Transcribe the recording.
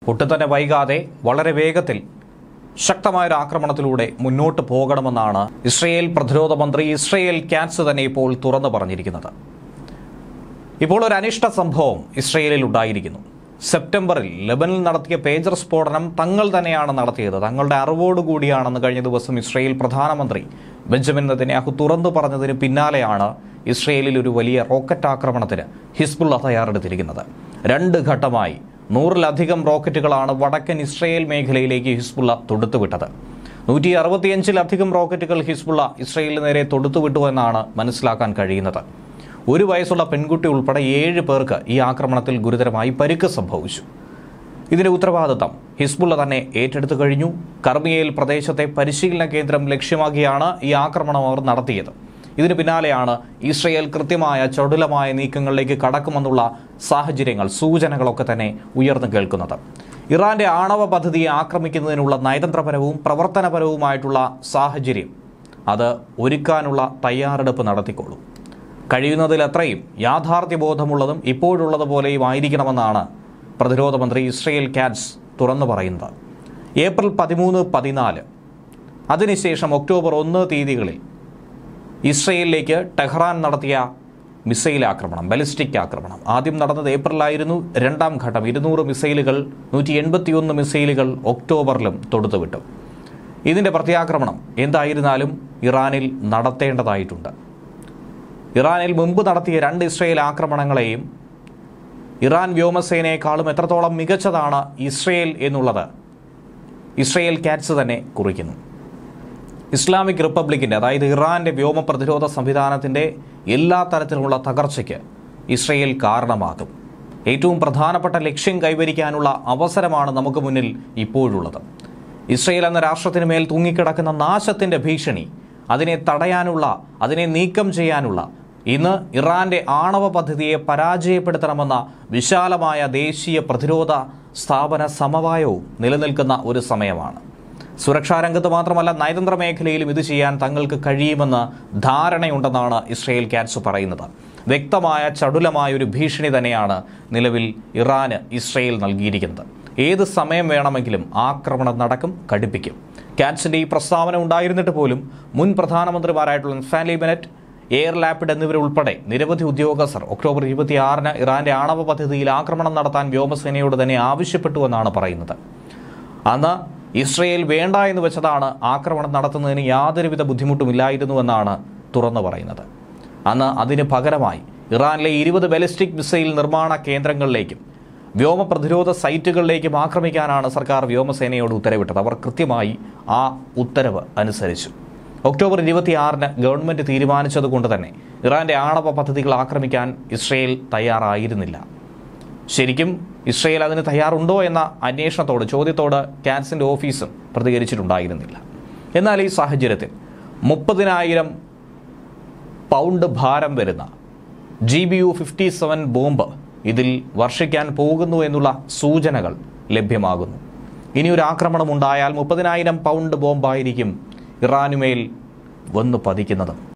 ഒട്ടും തന്നെ വൈകാതെ വളരെ വേഗത്തിൽ ശക്തമായൊരു ആക്രമണത്തിലൂടെ മുന്നോട്ട് പോകണമെന്നാണ് ഇസ്രയേൽ പ്രതിരോധ മന്ത്രി ഇസ്രയേൽ കാറ്റ്സ് തന്നെ ഇപ്പോൾ തുറന്നു പറഞ്ഞിരിക്കുന്നത്. ഇപ്പോൾ ഒരു അനിഷ്ട സംഭവം ഇസ്രയേലിൽ ഉണ്ടായിരിക്കുന്നു. സെപ്റ്റംബറിൽ ലെബനിൽ നടത്തിയ പേജർ സ്ഫോടനം തങ്ങൾ തന്നെയാണ് നടത്തിയത്, തങ്ങളുടെ അറിവോടുകൂടിയാണെന്ന് കഴിഞ്ഞ ദിവസം ഇസ്രയേൽ പ്രധാനമന്ത്രി ബെഞ്ചമിൻ നെതന്യാഹു തുറന്നു പറഞ്ഞതിന് പിന്നാലെയാണ് ഇസ്രയേലിൽ ഒരു വലിയ റോക്കറ്റ് ആക്രമണത്തിന് ഹിസ്ബുള്ള തയ്യാറെടുത്തിരിക്കുന്നത്. 2 ഘട്ടമായി 100-ലധികം റോക്കറ്റുകളാണ് വടക്കൻ ഇസ്രയേൽ മേഖലയിലേക്ക് ഹിസ്ബുള്ള തൊടുത്തുവിട്ടത്. 165-ലധികം റോക്കറ്റുകൾ ഹിസ്ബുള്ള ഇസ്രയേലിന് നേരെ തൊടുത്തുവിട്ടു എന്നാണ് മനസ്സിലാക്കാൻ കഴിയുന്നത്. 1 വയസ്സുള്ള പെൺകുട്ടി ഉൾപ്പെടെ 7 പേർക്ക് ഈ ആക്രമണത്തിൽ ഗുരുതരമായി പരിക്ക് സംഭവിച്ചു. ഇതിന്റെ ഉത്തരവാദിത്തം ഹിസ്ബുള്ള തന്നെ ഏറ്റെടുത്തു കഴിഞ്ഞു. കർമിയേൽ പ്രദേശത്തെ പരിശീലന കേന്ദ്രം ലക്ഷ്യമാക്കിയാണ് ഈ ആക്രമണം അവർ നടത്തിയത്. ഇതിന് പിന്നാലെയാണ് ഇസ്രയേൽ കൃത്യമായ ചടുലമായ നീക്കങ്ങളിലേക്ക് കടക്കുമെന്നുള്ള സാഹചര്യങ്ങൾ, സൂചനകളൊക്കെ തന്നെ ഉയർന്നു കേൾക്കുന്നത്. ഇറാന്റെ ആണവ പദ്ധതിയെ ആക്രമിക്കുന്നതിനുള്ള നയതന്ത്രപരവും പ്രവർത്തനപരവുമായിട്ടുള്ള സാഹചര്യം അത് ഒരുക്കാനുള്ള തയ്യാറെടുപ്പ് നടത്തിക്കോളും. കഴിയുന്നതിലത്രയും യാഥാർത്ഥ്യബോധമുള്ളതും ഇപ്പോഴുള്ളതുപോലെയും ആയിരിക്കണമെന്നാണ് പ്രതിരോധ മന്ത്രി ഇസ്രയേൽ കാറ്റ്സ് തുറന്നു പറയുന്നത്. ഏപ്രിൽ 13, 14 അതിനുശേഷം ഒക്ടോബർ 1 തീയതികളിൽ ഇസ്രയേലിലേക്ക് ടെഹ്റാൻ നടത്തിയ മിസൈൽ ആക്രമണം, ബലിസ്റ്റിക് ആക്രമണം ആദ്യം നടന്നത് ഏപ്രിലായിരുന്നു. 2ാം ഘട്ടം 200 മിസൈലുകൾ, 181 മിസൈലുകൾ ഒക്ടോബറിലും തൊടുത്തുവിട്ടു. ഇതിന്റെ പ്രത്യാക്രമണം എന്തായിരുന്നാലും ഇറാനിൽ നടത്തേണ്ടതായിട്ടുണ്ട്. ഇറാനിൽ മുമ്പ് നടത്തിയ 2 ഇസ്രയേൽ ആക്രമണങ്ങളെയും ഇറാൻ വ്യോമസേനയെക്കാളും എത്രത്തോളം മികച്ചതാണ് ഇസ്രയേൽ എന്നുള്ളത് ഇസ്രയേൽ കാറ്റ്സ് തന്നെ കുറിക്കുന്നു. ഇസ്ലാമിക് റിപ്പബ്ലിക്കിൻ്റെ, അതായത് ഇറാന്റെ വ്യോമ പ്രതിരോധ സംവിധാനത്തിൻ്റെ എല്ലാ തരത്തിലുമുള്ള തകർച്ചയ്ക്ക് ഇസ്രയേൽ കാരണമാകും. ഏറ്റവും പ്രധാനപ്പെട്ട ലക്ഷ്യം കൈവരിക്കാനുള്ള അവസരമാണ് നമുക്ക് മുന്നിൽ ഇപ്പോഴുള്ളത്. ഇസ്രയേൽ എന്ന രാഷ്ട്രത്തിന് മേൽ തൂങ്ങിക്കിടക്കുന്ന നാശത്തിൻ്റെ ഭീഷണി, അതിനെ തടയാനുള്ള, അതിനെ നീക്കം ചെയ്യാനുള്ള, ഇന്ന് ഇറാന്റെ ആണവ പദ്ധതിയെ പരാജയപ്പെടുത്തണമെന്ന വിശാലമായ ദേശീയ പ്രതിരോധ സ്ഥാപന സമവായവും നിലനിൽക്കുന്ന ഒരു സമയമാണ്. സുരക്ഷാ രംഗത്ത് മാത്രമല്ല, നയതന്ത്ര മേഖലയിലും ഇത് ചെയ്യാൻ തങ്ങൾക്ക് കഴിയുമെന്ന് ധാരണയുണ്ടെന്നാണ് ഇസ്രയേൽ കാറ്റ്സ് പറയുന്നത്. വ്യക്തമായ ചടുലമായ ഒരു ഭീഷണി തന്നെയാണ് നിലവിൽ ഇറാന് ഇസ്രയേൽ നൽകിയിരിക്കുന്നത്. ഏത് സമയം വേണമെങ്കിലും ആക്രമണം നടക്കും, കടുപ്പിക്കും. കാറ്റ്സിന്റെ ഈ പ്രസ്താവന ഉണ്ടായിരുന്നിട്ട് പോലും മുൻ പ്രധാനമന്ത്രിമാരായിട്ടുള്ള നഫ്താലി ബെന്നറ്റ്, എയർ ലാപ്പിഡ് എന്നിവരുൾപ്പെടെ നിരവധി ഉദ്യോഗസ്ഥർ ഒക്ടോബർ 26 ഇറാന്റെ ആണവ പദ്ധതിയിൽ ആക്രമണം നടത്താൻ വ്യോമസേനയോട് തന്നെ ആവശ്യപ്പെട്ടുവെന്നാണ് പറയുന്നത്. അന്ന് ഇസ്രയേൽ വേണ്ട എന്ന് വെച്ചതാണ് ആക്രമണം നടത്തുന്നതിന് യാതൊരുവിധ ബുദ്ധിമുട്ടുമില്ലായിരുന്നുവെന്നാണ് തുറന്നു പറയുന്നത്. അന്ന് അതിന് പകരമായി ഇറാനിലെ 20 ബാലിസ്റ്റിക് മിസൈൽ നിർമ്മാണ കേന്ദ്രങ്ങളിലേക്കും വ്യോമ പ്രതിരോധ സൈറ്റുകളിലേക്കും ആക്രമിക്കാനാണ് സർക്കാർ വ്യോമസേനയോട് ഉത്തരവിട്ടത്. അവർ കൃത്യമായി ആ ഉത്തരവ് അനുസരിച്ചു. ഒക്ടോബർ 26 ഗവൺമെന്റ് തീരുമാനിച്ചതുകൊണ്ട് തന്നെ ഇറാന്റെ ആണവ പദ്ധതികൾ ആക്രമിക്കാൻ ഇസ്രയേൽ തയ്യാറായിരുന്നില്ല. ശരിക്കും ഇസ്രയേൽ അതിന് തയ്യാറുണ്ടോ എന്ന അന്വേഷണത്തോട്, ചോദ്യത്തോട് കാറ്റ്സിന്റെ ഓഫീസും പ്രതികരിച്ചിട്ടുണ്ടായിരുന്നില്ല. എന്നാൽ ഈ സാഹചര്യത്തിൽ 30,000 പൗണ്ട് ഭാരം വരുന്ന GBU-57 ബോംബ് ഇതിൽ വർഷിക്കാൻ പോകുന്നു എന്നുള്ള സൂചനകൾ ലഭ്യമാകുന്നു. ഇനിയൊരു ആക്രമണം ഉണ്ടായാൽ 30,000 പൗണ്ട് ബോംബായിരിക്കും ഇറാനുമേൽ വന്നു പതിക്കുന്നത്.